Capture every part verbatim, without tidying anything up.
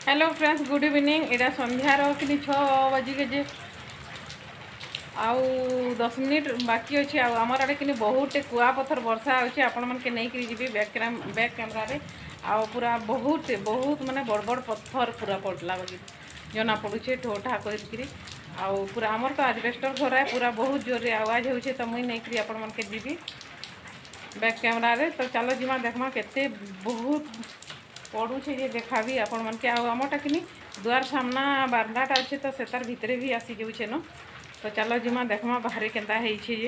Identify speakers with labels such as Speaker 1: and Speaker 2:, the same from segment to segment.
Speaker 1: Hello friends, good evening. इटा संध्यार कि छः बजी के जे आउ दस मिनिट बाकी अच्छे। आमर आड़े कि बहुत कुआ पथर वर्षा अच्छे। आपण मैंने नहीं जी बैक बैक कैमेरा आउ पूरा बहुत बहुत माने बड़ बड़ पत्थर पूरा पड़ला बाकी जना पड़ुचे ठो ठा कर आउ पूरा आमर तो एस्बेस्टस घर है पूरा बहुत जोर आवाज हो तो मुई नहीं आपण मैंने जी बैक कैमेरा रे। तो चलो जीमा देखमा केते बहुत पड़ुचे जे देखा भी आपण मन के आमटा कि दुआर सामना बारंडाटा अच्छे तो से तार भितरे भी आसी जाऊे न। तो चलो जीमा देखमा बाहर केनता है जे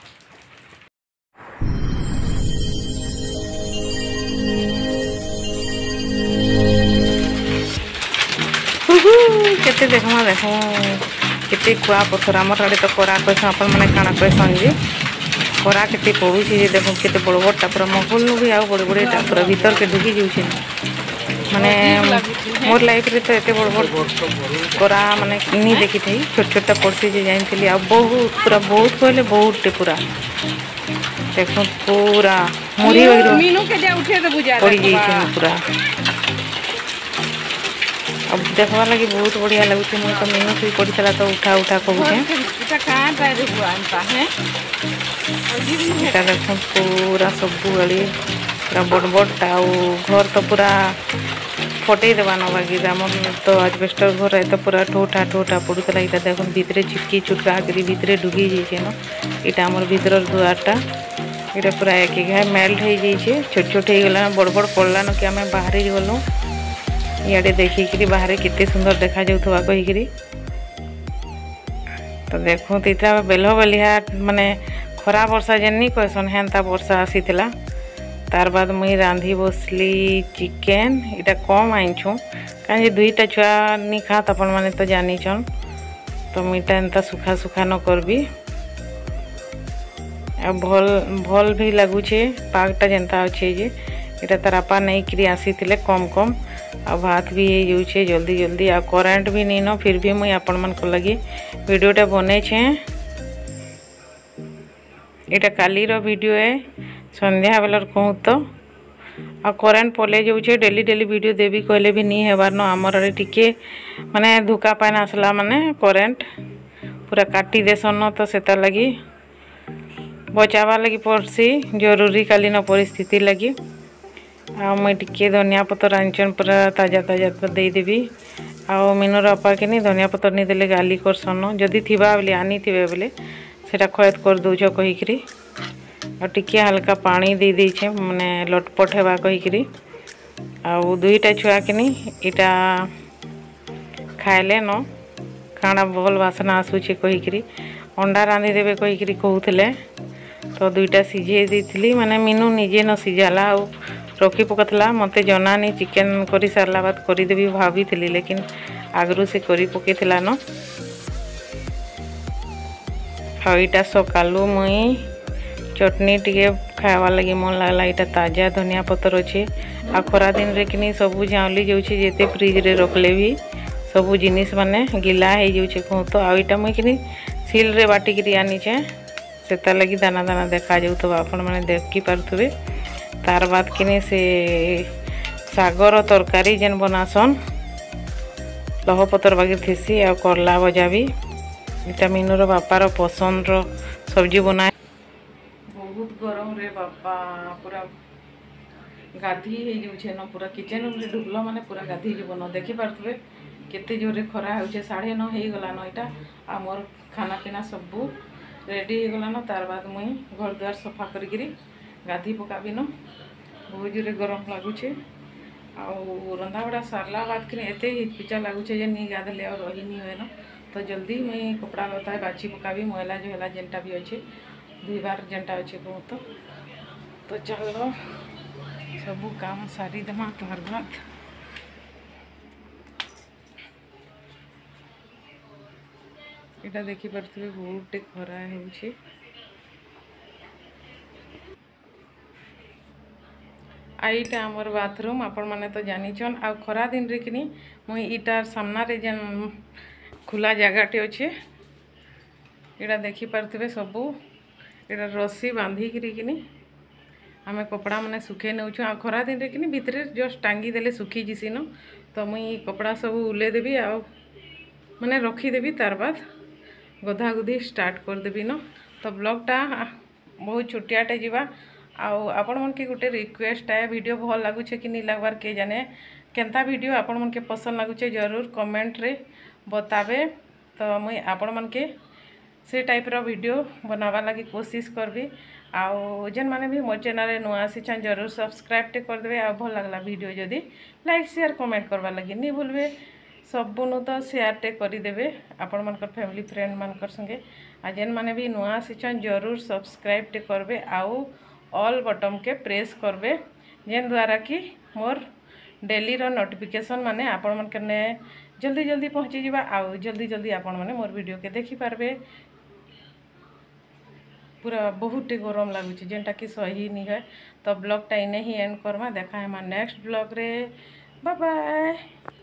Speaker 1: केते देखमा देख केते कुआ पथर आमर आड़े तो करा कहसन आपण मैंने काଣା कहसन जे करा केते पड़ुचे जे देखो केते बड़ बड़टा पूरा महल भी आ बड़े बड़ेटा पूरा भीतर के ढुकी जाऊे माने मोर लाइफ रे तो एते बड़ बड़ करा माने नहीं देखी थी। छोट छोटा पड़सी जे जानी आ बहुत पूरा बहुत कहले बहुत पूरा देखो पूरा मुड़ी मीनू के जे उठे दे बुझा पड़ी जाई पूरा। अब देखवा लगी बहुत बढ़िया लगुच। मुझे तो मीनू भी पड़ी चला तो उठा उठा कहूँ देखो पूरा सबू गली पूरा बड़ बड़टा घर तो पूरा फटे देवा न बाकी आम तो एस्बेस्टस घर है तो पूरा ठोठा ठोठा पड़ूला। यहाँ देख भितर छिटकी चुटका कर भितर ढुकी जाइए न। यहाँ आमर भीतर दुआरटा यहाँ पूरा एक एक मेल्ट हो जाइए छोट छोट हो गला बड़ बड़ पड़ला न कि आम बाहर गलु इे देखिकी बाहर केते सुंदर देखा जाऊा कहीकि। तो देखो इतना बेल बेलिया माने खरा वर्षा जेनी कहसन हेन्ता वर्षा आसी तार बाद मुई रांधी बसली चिकेन इटा कम आईछू कहीं दुईटा छुआ नहीं खात अपन मैंने तो जानीछन। तो मुईटा एंता सुखा सुखा न करबी आ भल भल भी लगुचे पागटा जेनता अच्छे जे इटा तार आपा नहीं करी आसी थिले कम कम आ भात भी हो जाऊे जल्दी जल्दी आ करेंट भी नहीं न फिर भी मुई आपण मन को लगी वीडियोटा बने छे। इटा काली रो वीडियो है संध्या बेलर कहूँ तो आ करेंट पले जाऊे डेली डेली वीडियो देवी कहले भी नहीं हेबार न। आमर आड़े टिके माने धुका पान आसला माने करेंट पूरा काटी देसन न तो सेता लगी बचावा लगी पड़सी जरूरी कालीन परिस्थिति लगी। आ मुई टिके धनिया पतर आंचन पूरा ताजा ताजा देदेवी आ मीनूर अपा के नहीं धनिया पतर नहीं देले गाली करसन जदि थिबा बोले आनी थे बोले सेटा खयत कर दौछ कहीकि और टिके हल्का पानी दे देछे माने लटपट हेबा कहीकि। आ दुईटा छुआ के नहीं इटा खाइले न खाना भल बासना आसूचे कहीकि अंडा रांधी देवे कहीकि कहूले तो दुईटा सिझे देती माने मीनू निजे न सिझाला आ रखी पकला मते जना नहीं चिकेन करी सारला बाद करदेवी भाभी थी लेकिन आगरू से करी पकई न। आईटा सकालू मुई चटनी टिके खावा लगी मन लगला। यहाँ ताजा धनिया पतर अच्छे आ खरा दिन रे कि सबू झाँली जाऊे जिते फ्रिज रे रखले भी सबू जिनिस माने गिला हो जाऊे कहूँ तो आईटा मुई कि सिल रे बाटिकी आनीचे से लगी दाना दाना देखा जाऊँ आपण मैंने देखी पारे। तार बाद कि से सागर तरकारी जेन बनासन लह पतर बागी थीसी आ करला भजा भी इटा मीनूर बापार पसंद रो सब्जी बनाए। बहुत गरम रे बापा पूरा गाधी हो जाऊे न पूरा किचन रूम ढुकल माने पूरा गाधी जीव न देखी पारे केते जोरे खरा हो साढ़े नौ हो गला न। इटा आ मोर खाना पीना सबू रेडी हो गला न। तार बाद मुई घर द्वार सफा करी गाधी पकाबी न बहुत जोरे गरम लगुचे आ रंधा बड़ा सारला बाद कि एत पिचा लगुचे जे नहीं गाधले और रही नहीं हुए न। तो जल्दी मुई कपड़ा लता बाछी पकाबी मैला जो है जेनटा भी अच्छे दुईबार जेनटा अच्छे कहूँ तो। तो चलो सबू काम सारी देमा तार बाद इटा देखी पारे बहुत खरा हो। आईटा आमर बाथरूम आपण मैंने तो जानीछन आ खरा दिन रे कि मुई इटार सामना रे जेन खुला जगहटे अच्छे इटा देखी पारे सबू इटा रस्सी बांधिकी कि आम कपड़ा मैंने सुखे नौछुँ आ खरा दिन रे कि भितर जस्ट टांगी देले सुखी जीसी न तो मुई कपड़ा सब उले देवी आ माने रखीदेवी तार बाद गधा गुधी स्टार्ट करदेवी न। तो ब्लॉगटा बहुत छोटियाटे जीवा आउ आपण मन के गोटे रिक्वेस्ट है वीडियो भल लगुचे कि नहीं लगवार के जाने केनता वीडियो आपण मन के पसंद लगुचे जरूर कमेंट रे बतावे। तो मुई आपण मन के से टाइप रो वीडियो बनावा लगी कोशिश करबी। आउ जेन माने भी मोर चैनल नुआ आसीछन जरूर सब्सक्राइब टे कर देबे। आ भल लगला वीडियो जदी लाइक शेयर कमेंट करवा लगी नहीं भूलबे। सबुनु तो शेयर टे करदेवे आपण मनकर फैमिली फ्रेंड मनकर संगे। आ जेन माने भी नुआ आसीछन जरूर सब्सक्राइब टे करबे आउ ऑल बटन के प्रेस करबे जेन द्वारा कि मोर डेली रो नोटिफिकेशन माने आपण मन करने जल्दी जल्दी पहुँची जावा। आउ जल्दी जल्दी आपण माने मोर वीडियो के देखि पारबे। पूरा बहुत गरम लगुच जेनटा कि सही नहीं है। तो ब्लॉग टा इने ही एंड करमा। देखा है नेक्स्ट ब्लॉग रे। Bye bye.